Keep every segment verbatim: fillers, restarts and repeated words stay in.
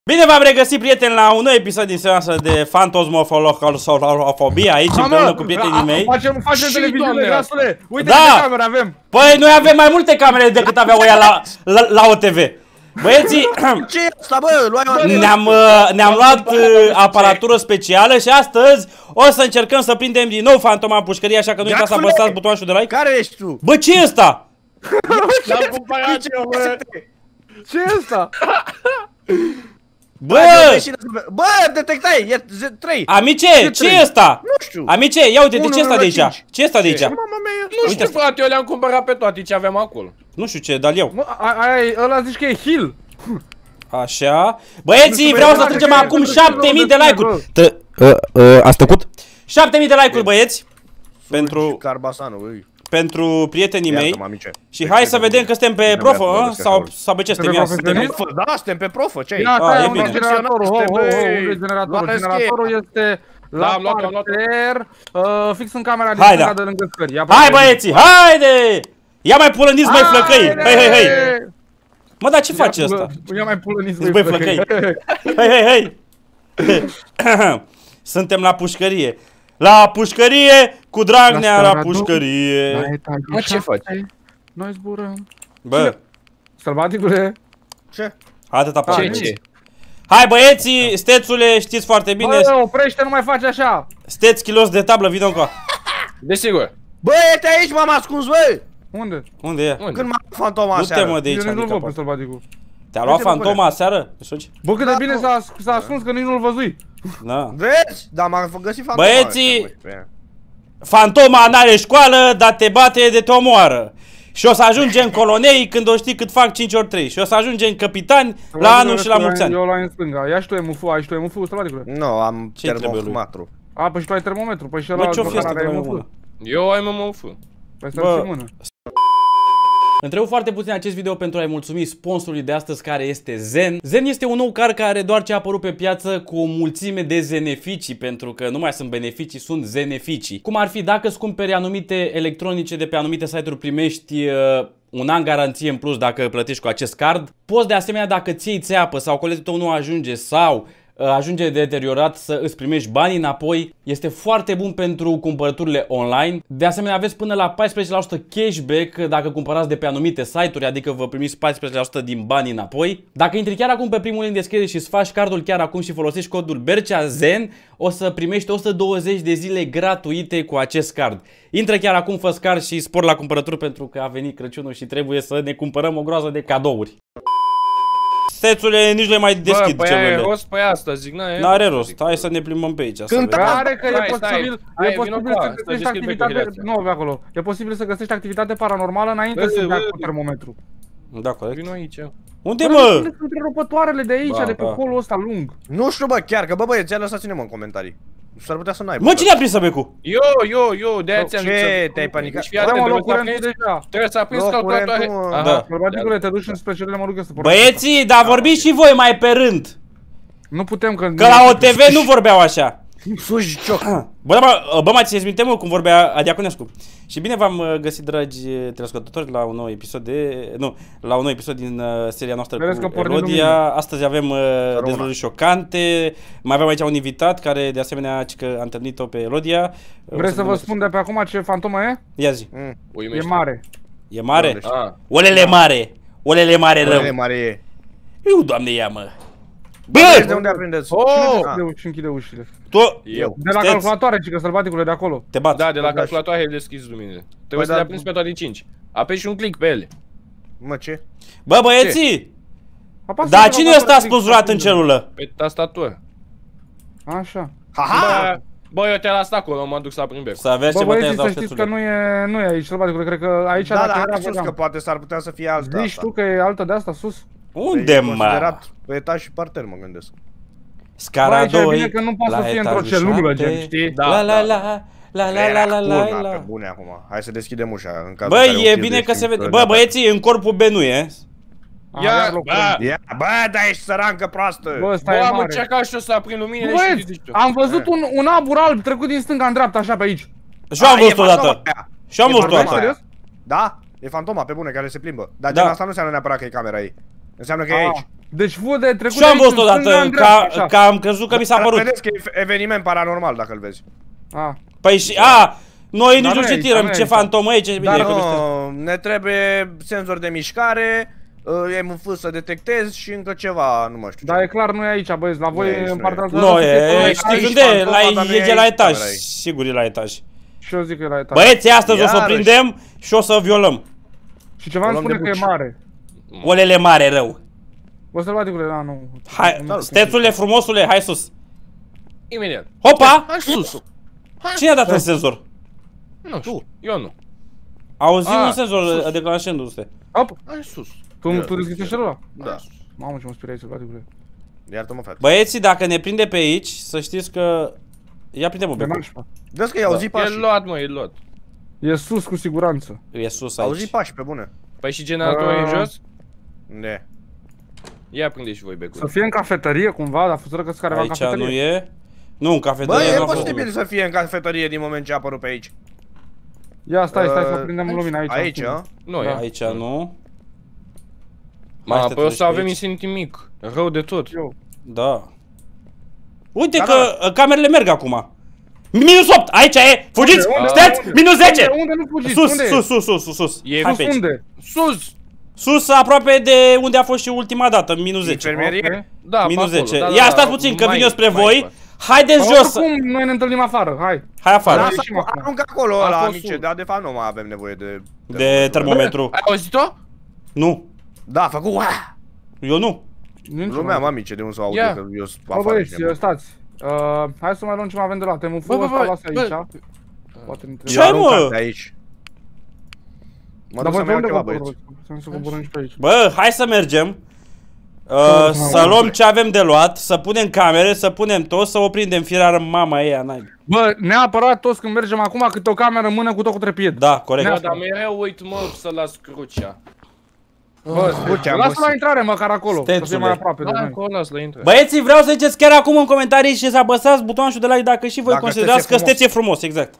Bine v-am regăsit, prieteni, la un nou episod din seria noastră de Fantasmofobia aici, împreună cu prietenii mei. Facem, facem televiziune, grasule! Uite da. câte camere avem! Păi noi avem mai multe camere decât aveau ăia la, la, la O T V. Băieții, ce e asta, bă? ne-am ne-am luat uh, aparatură specială și astăzi o să încercăm să prindem din nou Fantoma în pușcărie, așa că nu uitați să apăsați butonul de like. Care ești tu? Bă, ce e ăsta? L-am cumpărat eu, bă! Ce e ăsta? Bă! Bă, detectai, e trei. Amice, ce e ăsta? Nu știu. Amice, ia uite, de ce e ăsta de aici? Ce e ăsta de aici? Nu știu, frate, eu le-am cumpărat pe toate ce aveam acolo. Nu știu ce, dar eu. Ăla zici că e Hill. Așa. Băieții, vreau să trecem acum șapte mii de like-uri. Ați tăcut? șapte mii de like-uri, băieți. Pentru pentru prietenii mei. Și hai să vedem că suntem pe profă, sau sau pe ce suntem? Ia, suntem pe profă. Da, suntem pe profă, ce-i? Ah, e bine. Generatorul, generatorul, generatorul este la parter, fix în camera din stânga de lângă scări. Hai, băieții, haide! Ia mai pulăniți, mai flăcăi! Hei, hei, hei! Mă, dar ce face ăsta? Ia mai pulăniți, mai flăcăi! Hei, hei, hei! Suntem la pușcărie. La pușcărie, cu Dragnea la pușcărie. Mă, ce faci? Noi zburăm. Bă. Sălbaticule. Ce? Atâta Ce, ce? Hai, băieții, stețule, știți foarte bine. Bă, oprește, nu mai faci așa. Steț kilos de tablă, vină încoa. Desigur. Bă, e aici, m-am ascuns, bă! Unde? Unde e? Când m-a luat Fantoma aseară. Du-te, mă, de aici. Eu nu-l văd pe sălbaticul. Te-a luat Fantoma aseară? Bă, cât de bine s-a ascuns că nici nu-l văzui. Da. Vezi? Da, m-am găsit Fantoma. Băieții, Fantoma n-are școală, dar te bate de te omoară. Și o să ajungem colonei când o știi cât fac cinci ori trei. Și o să ajungem capitani la anul și la mulți ani. Eu la în stânga. Ia și tu M F, ai și tu M F, sălbaticule? Nu, am termometru. A, păi și tu ai termometru, păi și ăla are M F. Eu am M F. Păi să-l și mână. Întrerup foarte puțin acest video pentru a-i mulțumi sponsorului de astăzi, care este Zen. Zen este un nou car care doar ce a apărut pe piață cu o mulțime de zeneficii, pentru că nu mai sunt beneficii, sunt zeneficii. Cum ar fi dacă îți cumperi anumite electronice de pe anumite site-uri, primești uh, un an garanție în plus dacă plătești cu acest card. Poți de asemenea, dacă ți iei țeapă sau coletul tău nu ajunge sau ajunge deteriorat, să îți primești banii înapoi. Este foarte bun pentru cumpărăturile online. De asemenea, aveți până la paisprezece la sută cashback dacă cumpărați de pe anumite site-uri, adică vă primiți paisprezece la sută din banii înapoi. Dacă intri chiar acum pe primul link de descriere și îți faci cardul chiar acum și folosești codul BERCEAZEN, o să primești o sută douăzeci de zile gratuite cu acest card. Intră chiar acum, fă card și spor la cumpărături, pentru că a venit Crăciunul și trebuie să ne cumpărăm o groază de cadouri. Stețule, nici le mai deschid Bă, celulele. Bă, rost pe asta, zic, n-are N-are rost, hai să ne plimbăm pe aici. Când are că e posibil, e posibil să găsești activitate, nu avea acolo. E posibil să găsești activitate paranormală înainte să dea cu termometru. Da, corect. Vino aici. Unde, mă? Unde sunt întrerupătoarele de aici, de pe colul ăsta lung? Nu știu, bă, chiar că, bă, băieți, lăsați-ne, mă, în comentarii. S-ar putea să n-ai. Mă, cine a prins becul? Eu, eu, eu, de-aia ți-am zis. Ce? Te-ai panicat? Trebuie să aprinzi calculatoare. Da. Sălbaticule, te duci înspre celule, mă rugă să pornești. Băieții, dar vorbiți și voi mai pe rând. Nu putem că... Că la O T V nu vorbeau așa. Suji cioc. Bă, bă, bă, mai țineți minte, mă, cum vorbea Adiaconescu. Și bine v-am găsit, dragi telespectatori, la un nou episod de... Nu, la un nou episod din uh, seria noastră cu Elodia. Astăzi avem uh, dezvăluiri șocante. Mai avem aici un invitat care, de asemenea, că a întâlnit-o pe Elodia. Vrei să vă spun de pe acum ce fantomă e? Ia zi. Mm. E mare. E mare? Ah. Olele mare. Olele mare rău. Olele mare e. Eu, Doamne, ia, mă. Bă! De unde aprindeți? Oh! Și închide ușile. Tu? Eu. De la calculatoare, cică, sălbaticule, de acolo. Te bat. Da, de la calculatoare deschizi luminile. Trebuie să le aprinzi pe toate cinci. Apeși și un click pe ele. Mă, ce? Bă, băieții! Dar cine ăsta a spânzurat în celulă? Pe tastatură. Așa. Haha! Bă, eu te-am lăsat acolo, mă duc să aprind becul. Să aveți ce bă, bătăi băieții, să știți că nu e, nu e aici, sălbaticule, cred că aici... Da, da, hai sus, că poate s-ar putea să fie alta. Zici tu că e altă de asta sus? Unde, mă? Pe etaj și parter, mă gândesc. Scara doi, bine că nu poate să fie într-o celulă, gen, știi? La la la la la la la la la. Pe bune acum. Hai să deschidem ușa în cazul. Bă, e bine că se vede. Bă, băieții, în corpul B nu e. Ia, bă! Ia, bă, dar ești sărancă proastă! Bă, ăsta e mare. Bă, ce ca și o să aprind luminile și zici tu. Am văzut un, un abur alb trecut din stânga în dreapta, așa pe aici. Și am văzut odată. Și am văzut odată. Da? E fantoma, pe bune, care se plimbă. Dar gen asta nu înseamnă neapărat că e camera ei. Înseamnă că e aici. Deci Fude trecut. Și am văzut odată că am crezut că mi s-a părut. Vedeți că e eveniment paranormal dacă îl vezi. Ah. Păi și a, noi nici nu citirăm ce fantomă e, ce bine. Dar nu, ne trebuie senzor de mișcare, E M F să detectezi și încă ceva, nu mai știu. Dar e clar, nu e aici, băieți, la voi în partea asta. Nu, e, știi unde e, e la etaj, sigur e la etaj. Și eu zic că e la etaj. Băieți, astăzi o să o prindem și o să o violăm. Și ceva îmi spune că e mare. Olele mare, rău. Bă, sălbaticule, da, nu. Hai, stețule frumosule, hai sus. Imediat. Hopa! Hai sus! Cine a dat un senzor? Nu știu, eu nu. Auzi un senzor declanșându-se. Hop! Hai sus. Tu, tu deschidești ăla? Da. Mamă, ce mă speriai, sălbaticule. Iartă-mă, frate. Băieții, dacă ne prinde pe aici, să știți că... Ia prinde-mă pe acolo. Vezi că i-au auzit pași. E luat, mă, e luat. E sus cu siguranță. E sus aici. Auzi pași, pe bune. Păi și generatorul e jos? Ne. Ia prinde și voi becul. Să fie în cafetărie cumva, dar fuseră că careva în cafetărie. Aici nu e. Nu, în cafetărie. Bă, e posibil să fie în cafetărie din moment ce a apărut pe aici. Ia, stai, stai să prindem lumina aici. Aici, a? Nu, e. Aici nu. Ma, păi o să avem incentiv mic. Rău de tot. Da. Uite că camerele merg acum. Minus opt, aici e, fugiți, stați, minus zece. Unde nu fugiți? Sus, sus, sus, sus, sus, sus. Sus unde? Sus. Sus, aproape de unde a fost și ultima dată, minus zece. Infirmerie? Da, minus zece. Ia stați puțin, că vin eu spre voi. Haideți jos! Cum noi ne întâlnim afară, hai! Hai afară! Aruncă acolo ăla, amice, dar de fapt nu mai avem nevoie de... De termometru. Ai auzit-o? Nu. Da, a făcut uaa! Eu nu. Lumea, mamice, de unde să aude, că eu sunt afară. Bă, băieți, stați. Hai să mai luăm ce mai avem de la T M F-ul ăsta, lasă aici. Ce ai, mă? Aici. Mă duc să-mi iau ceva, băieți. Bă, hai să mergem. Uh, să luăm ce avem de luat, să punem camere, să punem tot, să o prindem firar în mama ei, n-ai. Bă, neapărat toți când mergem acum câte o cameră în mână cu tot cu trepied. Da, corect. Da, dar mereu uit, mă, să las crucea. Bă, lasă la intrare măcar acolo, să fie mai aproape de noi. Las la intrare. Băieții, vreau să ziceți chiar acum în comentarii și să apăsați butonul de like dacă și voi considerați că stețe frumos, exact.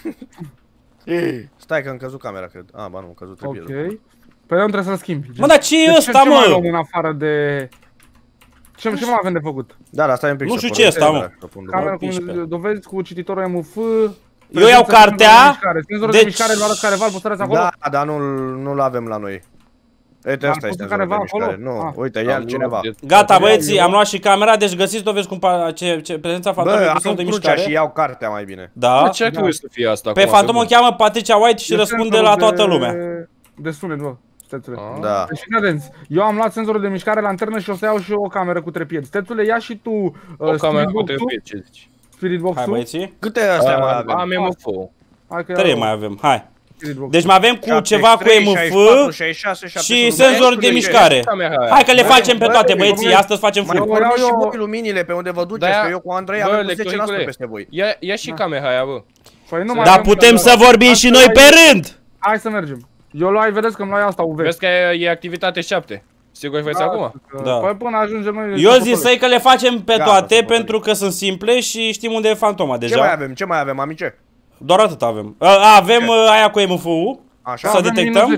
Stai că am căzut camera, cred. Ah, ba nu, am căzut trepiedul. Ok. Păi eu trebuie să-l schimbi. Mă, dar ce e ăsta, mă? Ce mai luăm în afară de... Ce mai avem de făcut? Da, dar stai un pic. Nu știu ce e ăsta, mă. Camera cu dovezi cu cititorul M F. Eu iau cartea. Senzorul de mișcare, îl arăt careva, îl păstrați acolo? Da, dar nu-l avem la noi. Uite, ăsta este senzorul de mișcare. Nu, uite, ia cineva. Gata, băieții, am luat și camera, deci găsiți dovezi cum prezența fantomei cu senzor de mișcare. Și iau cartea mai bine. Da. Ce trebuie să fie asta? Pe fantomă o cheamă Patricia White și răspunde la toată lumea. De sunet, bă. Da. Deci fiți atenți, eu am luat senzorul de mișcare, lanternă și o să iau și o cameră cu trepied. Stețule, ia și tu uh, o cameră cu trepied, ce zici? Spirit box-ul. Hai, băieții. Câte astea mai avem? Am M F-ul. Trei mai avem, hai. Deci mai avem cu ceva cu M F și senzor de mișcare. Hai că le facem pe toate, băieții, astăzi facem full. Mai porniți și voi luminile pe unde vă duceți, că eu cu Andrei avem cu zece la sută peste voi. Ia și camera aia, bă. Dar putem să vorbim și noi pe rând. Hai să mergem. Eu luai, vedeți că îmi luai asta U V. Vezi că e activitate șapte. Sigur faci acum? Da. Păi până ajungem noi. Eu zic să-i că le facem pe toate pentru că sunt simple și știm unde e fantoma deja. Ce mai avem? Ce mai avem, amice? Doar atât avem. Avem aia cu M F-ul, să detectăm.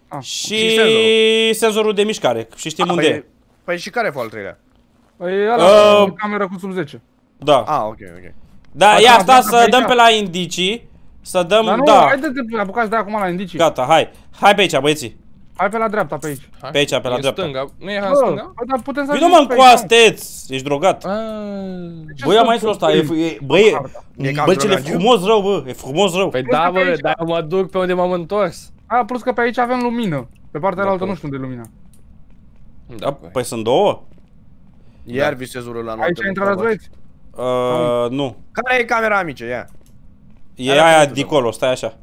Și senzorul de mișcare. Și știm unde e. Păi și care e al treilea? Păi ăla, camera cu sub zece. Da. Ah, ok, ok. Da, ia asta să dăm pe la indicii. Să dăm, dar nu, da. haide-te, apucați de acum la indicii. Gata, hai. Hai pe aici, băieții. Hai pe la dreapta, pe aici. Pe aici, pe la dreapta. Nu e în stânga? Dar putem să Vino mă încoasteți, ești drogat. Băi, am mai spus ăsta, băi, bă, ce e frumos rău, bă, e frumos rău. Păi da, bă, dar mă duc pe unde m-am întors. A, plus că pe aici avem lumină. Pe partea altă nu știu unde e lumina. Da, păi sunt două. Iar visezul la noapte. Aici intră la băieți? Nu. Care e camera, amice, ia? E aia de acolo, stai așa.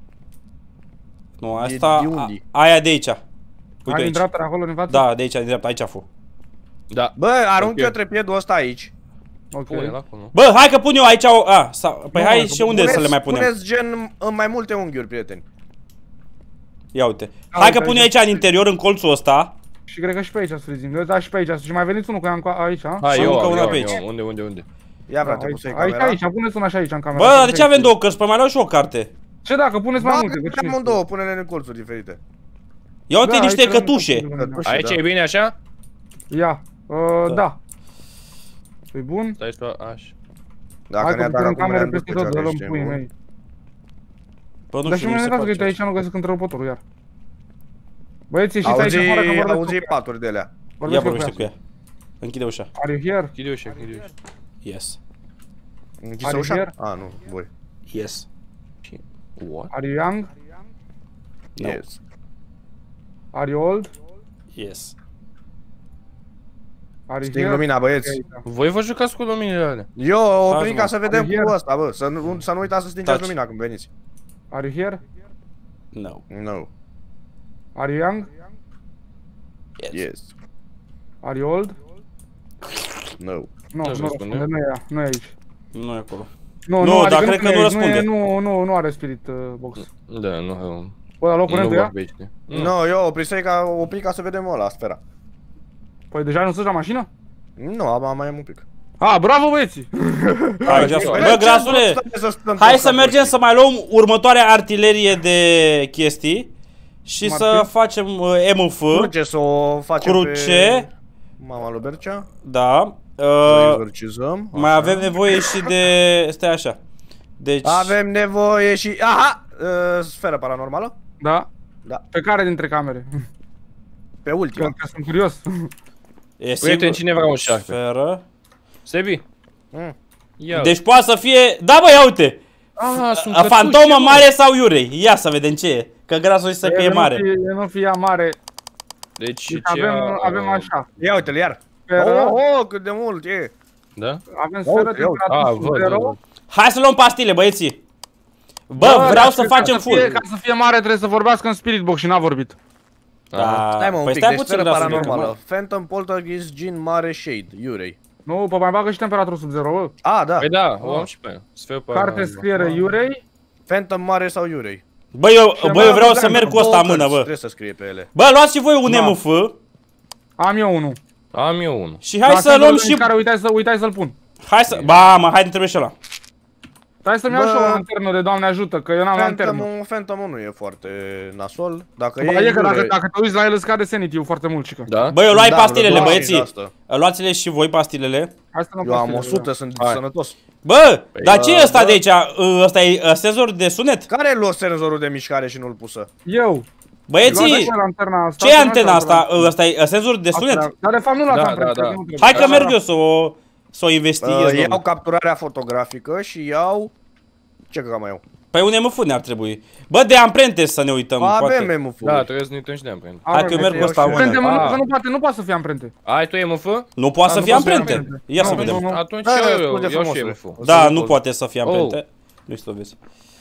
Nu, asta, aia de aici. Uite aici. Dreapta, acolo, în față? Da, de aici, din dreapta, aici a fost. Da. Bă, arunc eu trepiedul ăsta aici. Ok. Bă, hai că pun eu aici, a, păi hai și unde să le mai punem? Puneți gen în mai multe unghiuri, prieteni. Ia uite. Hai că pun eu aici în interior, în colțul ăsta. Și cred că și pe aici să frizim. Da, și pe aici. Și mai veniți unul cu ea aici, a? Hai, eu, eu, eu, unde, unde, unde? Ia, frate, puse camera. Aici, aici, puneți una și aici în camera. Bă, de ce avem două cărți? Păi mai luau și o carte. Ce dacă puneți mai multe? Ba, am două, pune-le în colțuri diferite. Ia uite niște cătușe. Aici e bine așa? Ia. Uh, da. E bun? Stai și tu, așa. Dacă ne-a dat acum, camere ne-am peste dus tot, pe dă-l în cea puii că mei. Bă, nu Dar și știu, mă mi se uitați că face uite aici nu găsesc întrerupătorul iar. Băieți, ieșiți aici afară că Auzi, vorbesc auzi cu ea. paturi de alea. Ia Vorbesc vorbește cu cu ea. Închide ușa. Are you here? Chide ușa, chide ușa. Yes. Închisă Are ușa? here? A, nu, voi. Yes. What? Are you young? No. Yes. Are you old? Yes. Are you Sting here? lumina, băieți. Voi vă jucați cu luminile alea. Eu oprim Hai, ca mă. să vedem Are cu here? ăsta, bă. Să nu, să nu uitați să stingeți Taci. lumina când veniți. Are you here? No. No. Are you young? Yes. Yes. Are you old? No. Nu, Nu nu răspunde. răspunde, nu e ea, nu e aici. Nu e acolo. Nu, Nu, adică dar cred că nu e- răspunde. e- Nu, nu, nu are spirit uh, box. Da, nu. Bă, la locul Nu rândul ea? vorbește. Nu. No, eu opri ca, opri ca să vedem ăla, sfera. Păi deja nu sunt la mașină? Nu, am mai am un pic. A, bravo băieții! Hai, Jason. Bă, Bă, ce grasule, rost are să stăm hai toți să ca mergem proștii? să mai luăm următoarea artilerie de chestii și Cum ar să fi? facem uh, M F. Cruce să o facem Cruce. pe mama lui Bercea. Da. Să Uh, exorcizăm. mai avem nevoie și de... Stai așa. Deci... Avem nevoie și... Aha! Uh, sferă paranormală? Da? Da. Pe care dintre camere? Pe Că, ultima. că sunt curios. E Prieten, sigur. cine vrea un șarpe? Sferă. Sebi? Mm. Ia. Deci poate să fie... Da, bă, ia uite! Ah, sunt A, cătuși, fantomă mă. mare sau iurei? Ia să vedem ce e. Că grasul zise că e nu mare. fie- Nu fie ea mare. Deci Deci ce avem, a- avem așa. Ia uite-l iar. Sferă, Oh, oh, cât de mult e. Da? avem sferă Ia uite, Ah, temperatură sub văd, zero. văd. Hai să luăm pastile, băieții. Bă, Bă, vreau dar să ca facem fie- full. Ca să fie mare trebuie să vorbească în spirit box și n-a vorbit. Da. Stai mă un Păi pic, stai deci puțin, sferă grasul, că paranormală. mă- Phantom, Poltergeist, Gin, Mare, Shade, Iurei. Nu, pe mai bagă și temperatură sub zero, bă. A, da. Păi da, o am și pe aia. Sfeu pe Carte scriere Iurei. Phantom, Mare sau Iurei. Bă, eu, Și bă, eu mai vreau avem să merg cu ăsta în mână, bă. Trebuie să scrie pe ele. Bă, luați și voi un Da. M F Am eu unul. Am eu unul. și hai Dar să singurul luăm din și... care uitai să uitai să-l pun. Hai să... Ba, mă, hai, ne trebuie și ăla. Hai să-mi iau Bă. și o lanternă de Doamne ajută, că eu n-am lanternă. Phantom-ul, Phantom-ul nu e foarte nasol. Dacă Ba, e e că dacă, Iurei- dacă te uiți la el îți scade sanity-ul foarte mult, cică. Da? Bă, eu luai Da, pastilele, da, băieții. și asta. Luați-le și voi pastilele. Hai să luăm Eu am pastile, o sută, da. sunt Hai. sănătos. Bă, dar ce e bă, ăsta bă. de aici? Ăsta e uh, senzor de sunet? Care e luat senzorul de mișcare și nu-l pusă? Eu. Luați Băieții, așa lanterna asta. ce e să antena nu asta? așa, Ăsta e uh, senzor de sunet? Asta- Dar de fapt nu l-am Da, da, da, da. Hai că merg eu să o, să o investighez, Uh, domnule. iau capturarea fotografică și iau... Ce că mai iau? Păi un M F ne-ar trebui. Bă, de amprente să ne uităm, poate. Avem M F. Da, trebuie să ne uităm și de amprente. Hai că eu merg cu ăsta în mână. Amprente, mă, nu, Ah. că nu poate, nu poate să fie amprente. Ai tu E M F? Nu poate să nu fie poate să fie amprente. amprente. Ia Nu, să nu, vedem. nu. Atunci Da, eu, scuze eu, eu și frumos. E M F. Da, nu poate să fie amprente. Nu știu să vezi.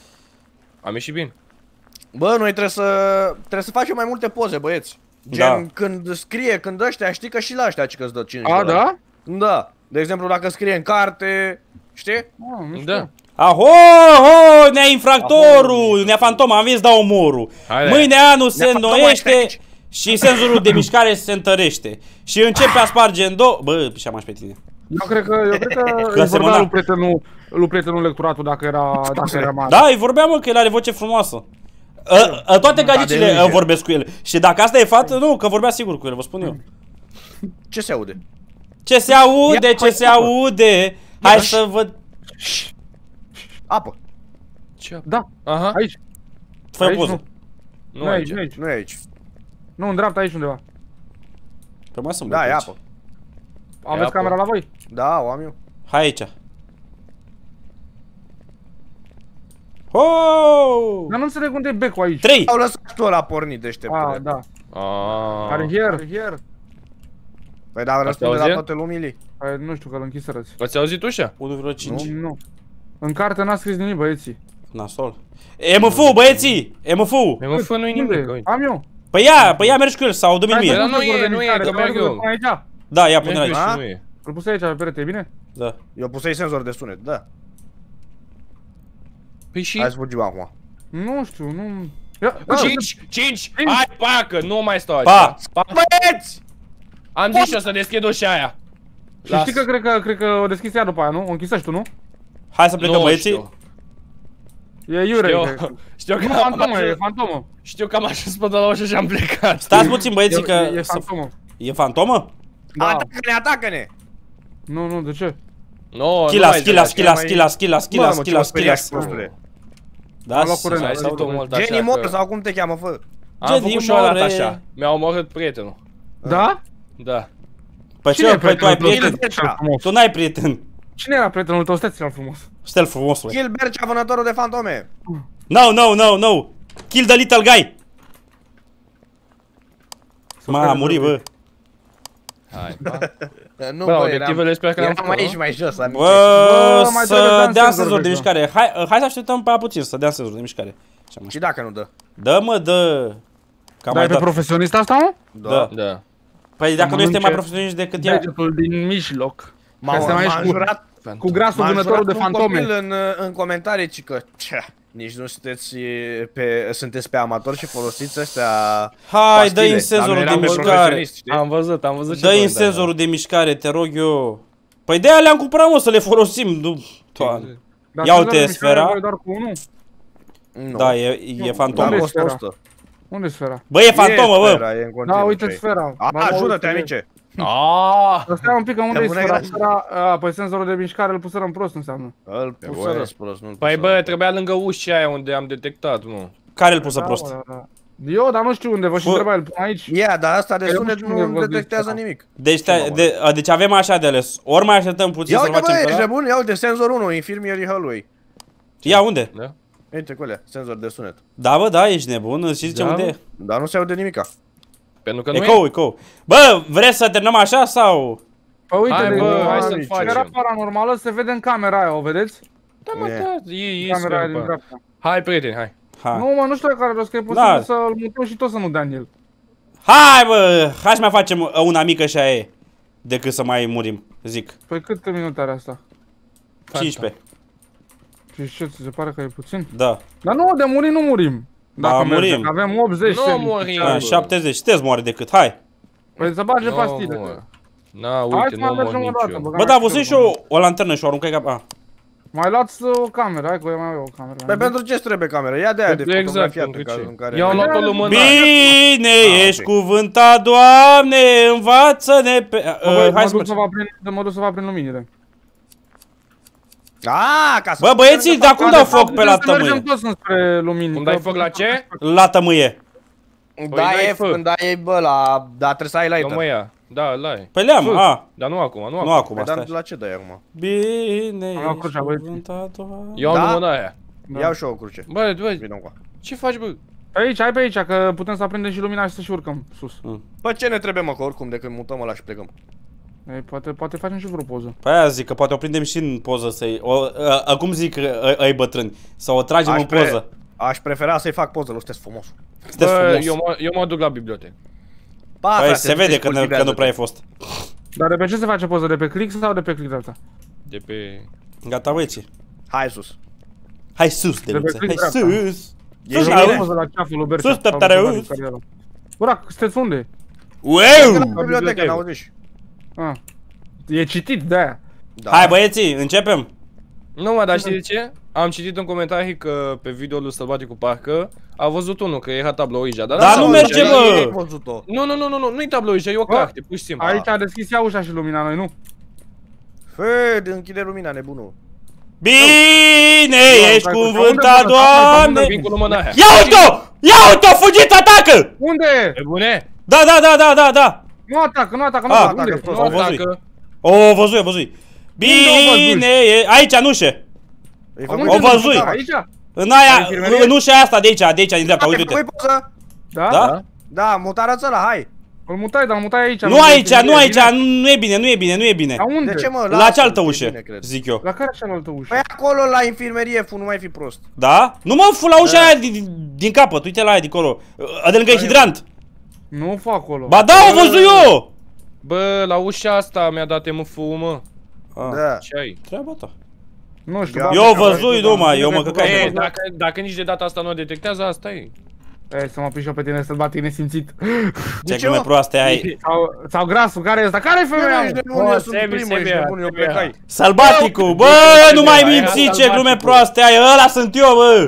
Am ieșit bine. Bă, noi trebuie să trebuie să facem mai multe poze, băieți. Gen, Da. când scrie, când ăștia, știi că și la ăștia ci că îți dă cinci A, dolari. da? Da. De exemplu, dacă scrie în carte, știi? Ah, nu știu. Da. Aho, ho, nea infractorul, nea fantoma, am venit să dau omorul. Haide. Mâine anul se Nea fantoma înnoiește este și senzorul de mișcare se întărește. Și începe a sparge în două... Bă, pișeam aș pe tine. Eu cred că, eu cred că Că îi semăna. vorbea lui prietenul, lui prietenul lecturatul dacă era, dacă era mare. Da, îi vorbeam, mă, că el are voce frumoasă. A, a, toate gagicile de a, lege. vorbesc cu el. Și dacă asta e fată, nu, că vorbea sigur cu el, vă spun eu. Ce se aude? Ce se aude, Ia, ce hai, se apă. aude. Hai Ia, să văd. Apă. Ce? Da, Aha. aici. Fă o Aici poză. nu. Nu Nu aici. aici, nu aici. Nu e aici. Nu, în dreapta aici undeva. Păi mai sunt Da, băi e aici. apă. Aveți apă. camera la voi? Da, o am eu. Hai aici. Oh! Dar nu înțeleg unde e becul aici. Trei. Au lăsat tu ăla pornit Ah, deșteptule. da. Ah. Are here, are here. Păi da, răspunde la auzi? toate lumile. Păi, nu știu că îl închiserăți. Ați auzit ușa? unu virgulă cinci. Nu. În carte n-a scris nimic, băieții. Nasol. M F-ul, băieții! M F-ul! E M F nu-i Unde? nimic, uite. Am eu. Păi ia, păi ia mergi cu el sau du-mi Hai mie. să Dar pun nu senzor e, de nu e, mișcare, că dar merg vreau să-l eu. pun aici. Da, ia pune-l Mergi aici. A? și nu e. Îl pus aici pe perete, e bine? Da. Eu pusei senzor de sunet, da. Păi și... Hai să fugim acum. Nu știu, nu... Ia, cinci! cinci! Hai, pacă! Nu mai stau Pa! aici. Pa! Băieți! Am zis și o să deschid ușa aia. Și știi că cred că, cred că o deschis ea după aia, nu? O închisești tu, nu? Hai să plecăm, Nu băieții. știu. E Iurei. cred. Știu, știu că Nu, am fantomă, e ajuns- fantomă. știu că am ajuns până la ușă și am plecat. Stați puțin, băieții, E, că... e să- fantomă. E fantomă? Atacă-ne, atacă-ne! Nu, nu, de ce? No, Kilas, kilas, kilas, kilas, kilas, kilas, kilas, kilas. Da, Jenny Moore sau cum te cheamă, fă? Am făcut și o dată așa. Mi-a omorât prietenul. Da? Da. Păi ce, păi tu ai prieten? Tu n-ai prieten. Cine era prietenul tău? Stai-ți-l frumos. Stai-l frumos, Kill Bercea, vânătorul de fantome. No, no, no, no. Kill the little guy. Ma, a murit, bă. Hai, ba. Nu, bă, bă, obiectivele sper că le-am eram făcut, aici mai jos, amice. Bă, să dea senzor de mișcare. Hai, hai să așteptăm pe puțin să dea senzor de mișcare. Și dacă nu dă? Dă, mă, dă. Dai pe profesionist asta, mă? Da. Da. Păi dacă nu este mai profesionist decât ea. Degetul din mijloc. M-am jurat cu grasul vânătorul de fantome. În, în comentarii, ci că nici nu sunteți pe, sunteți pe amatori și folosiți ăștia. Hai, dă-i în senzorul de mișcare. Am văzut, am văzut. Dă-i în senzorul de mișcare, te rog eu. Păi de-aia le-am cumpărat, mă, să le folosim. Nu, toamne. Ia uite sfera. Da, e, e fantomă. Unde e sfera? Bă, e fantomă, bă. Da, uite sfera. A, ajută-te, amice. Aaaa! Stai un pic, că unde e sfera? Sfera, păi senzorul de mișcare îl pusărăm prost înseamnă. Îl pusără prost, nu-l Păi bă, trebuia lângă ușa aia unde am detectat, mă. Care îl pusă prost? Eu, dar nu știu unde, vă și întreba, îl pun aici. Ia, dar asta de sunet nu detectează nimic. Deci avem așa de ales. Ori mai așteptăm puțin să-l facem pe ăla. Ia uite, bă, ești nebun? Ia uite, senzor unu, Infirmierii Hallway. Ia, unde? Uite cu alea, senzor de sunet. Da, bă, da, ești nebun, îți zice unde e. Dar nu se aude nimica. Pentru că nu e. Ecou, ecou. Bă, vreți să terminăm așa sau? Păi uite, hai, bă, hai să facem. Era paranormală, se vede în camera aia, o vedeți? Da, mă, da, e, e camera aia din dreapta. Hai, prieteni, hai. Nu, mă, nu știu care rost, că e posibil să-l mutăm și tot să nu dea în el. Hai, bă, hai să mai facem una mică și aia e. Decât să mai murim, zic. Păi câte minute are asta? cincisprezece. Și ce, ți se pare că e puțin? Da. Dar nu, de murim nu murim. Dacă murim. Avem optzeci. Nu murim. șaptezeci, sunteți moare decât, hai. Păi să bage pastile. Na, uite, nu mor nici eu. Bă, da, vă sunt și o, o lanternă și o aruncai ca... Mai luați o cameră, hai că eu mai avea o cameră. Păi pentru ce trebuie camera? Ia de aia de fotografiat în cazul în care... Eu luat o lumânare. Bine, ești cuvântat, Doamne, învață-ne pe... Hai să mă duc să vă aprind luminile. Aaaa, ca să... Bă, băieții, dar cum dau foc pe la tămâie? Mergem toți înspre lumini. Cum dai foc la ce? La tămâie. Da, e, când dai, bă, la... Da, trebuie să ai lighter. Nu mă ia. Da, îl ai. Păi le-am, a. Dar nu acum, nu acum. Nu acum, stai. stai. Dar la ce dai acum? Bine, ești cuvântat, Doamne. Iau lumâna aia. Iau și eu o cruce. Bă, bă, vino încoa. ce faci, bă? Aici, hai pe aici, că putem să aprindem și lumina și să și urcăm sus. Bă, ce ne trebuie, mă, că oricum, de când mutăm ăla și plecăm. Ei, poate, poate facem și vreo poză. Păi aia zic că poate o prindem și în poză să-i... Acum zic ai bătrâni, să o tragem în poză. Aș prefera să-i fac poză, nu sunteți frumos. Sunteți frumos. Eu mă duc la bibliotecă. Păi se vede că nu prea ai fost. Dar de pe ce se face poză? De pe click sau de pe click de asta? De pe... Gata, băieții. Hai sus. Hai sus, Deluțe, hai sus. Sus, la poză la ceaful lui Bercea. Sus, tăptărăuț. Ura, sunteți unde? Ueu! La bibliotecă, n-auziși. E citit de-aia. Hai băieții, începem? Nu mă, dar știi de ce? Am citit în comentarii că pe video-ul lui Sălbaticul parcă a văzut unul că era tablouija. Dar nu merge, bă! Nu, nu, nu, nu, nu, nu-i tablouija, e o carte, pur și simplu. Aici a deschis ea ușa și lumina, noi nu? Fă, închide lumina, nebunul. Bine, ești cuvântat, Doamne! Ia uite-o! Ia uite-o, fugit, atacă! Unde? E bune? Da, da, da, da, da, da! Nu atacă, nu atacă, nu atacă, nu atacă. O văzui, o văzui. Bine, aici, în ușă. O văzui. Aici? În aia, în ușa asta de aici, de aici, din dreapta, uite-te. Da? Da? Da, mutară-ți ăla, hai. Îl mutai, dar îl mutai aici. Nu aici, nu aici, nu e bine, nu e bine, nu e bine. La unde? De ce, mă? La cealaltă ușă, zic eu. La care cealaltă ușă? Păi acolo, la infirmerie, fu, nu mai fi prost. Da? Nu mă, fu la ușa aia din capăt, uite la aia de acolo. De lângă hidrant. Nu fă acolo. Ba da, o văzut eu! Bă, la ușa asta mi-a dat M F U, mă. Da. Ce ai? Treaba ta. Nu știu. Eu văzui numai, eu mă căcat. Dacă nici de data asta nu o detectează, asta e. Ei, să mă piși eu pe tine Sălbatic nesimțit. Ce glume proaste ai. Sau grasul, care e ăsta? Care-i femeia? Eu sunt primul, ești nebun, eu plecai. Sălbaticul, bă, nu mai minți ce glume proaste ai, ăla sunt eu, bă.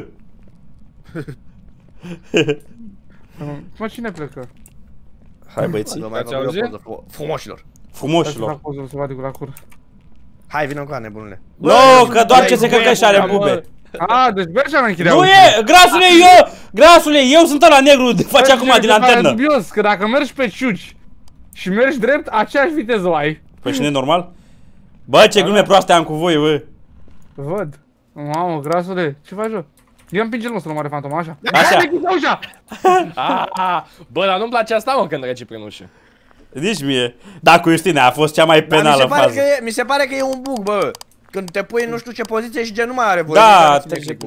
Mă, cine plecă? Hai băieții. Ați auzit? Frumoșilor. Frumoșilor. Hai, vină cu ea, nebunule. Nu, că doar ce se căcă și are bube. A, deci Bercea nu închidea. Nu e, grasule, eu, grasule, eu sunt ăla negru de face acum din antennă. Dubios, că dacă mergi pe ciuci și mergi drept, aceeași viteză o ai. Păi și nu e normal? Bă, ce glume proaste am cu voi, bă. Văd. Mamă, grasule, ce faci, bă? Eu împinge-l mă să nu mare fantoma, așa. Așa. Ușa! Bă, dar nu-mi place asta, mă, când trece prin ușă. Nici mie. Da, cu Justine a fost cea mai penală mi se pare fază. că e, mi se pare că e un bug, bă. Când te pui în nu știu ce poziție și gen nu mai are voie. Da, te zic.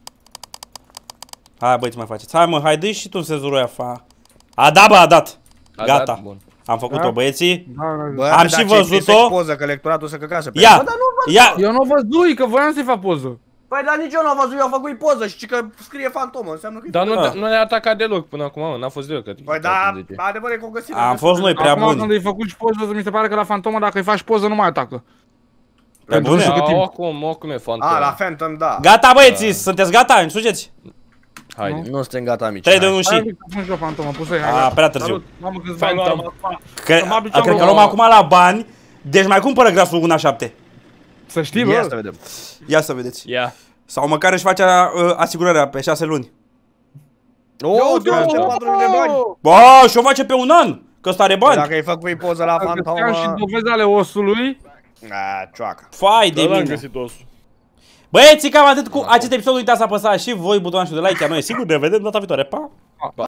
Hai, băi, ce mai faceți? Hai, mă, hai, dă-i și tu în sezonul ăia, fa. A dat, bă, a dat. A Gata. dat, bun. Am făcut-o, băieții. Bă, am și văzut-o. Poză, că lectoratul să căcase pe Ia, bă, dar nu ia. Eu nu văzut, că voiam să-i fac poză. Păi, dar nici eu nu am văzut, eu am făcut poză și că scrie fantomă, înseamnă că... Dar nu, nu ne-a atacat deloc până acum, mă, n-a fost deloc. Păi, da, adevăr e că o găsit. Am fost noi prea Acum buni. când îi făcut și poză, mi se pare că la fantomă dacă îi faci poză nu mai atacă. Pe bune? Oricum, oricum e fantomă. A, la Phantom, da. Gata, băieții, sunteți gata? Însugeți? Haide. Nu suntem gata, amici. trei de unu și... A, prea târziu. Mamă, câți bani bani luam luam. Cred că luăm acum la bani, deci mai cumpără grasul una șapte. Să știi, Ia bă. să vedem. Ia să vedeți. Ia. Sau măcar își face uh, asigurarea pe șase luni. O, două sute patru mii de bani. Bă, și o face pe un an, că ăsta are bani. Dacă ai făcut poză la fantomă... Am și dovezi ale osului. A, cioacă. Fai de L-am mine. găsit osul. Băieții, cam atât cu acest episod. Uitați să apăsați și voi butonul de like. Noi sigur ne vedem data viitoare. Pa!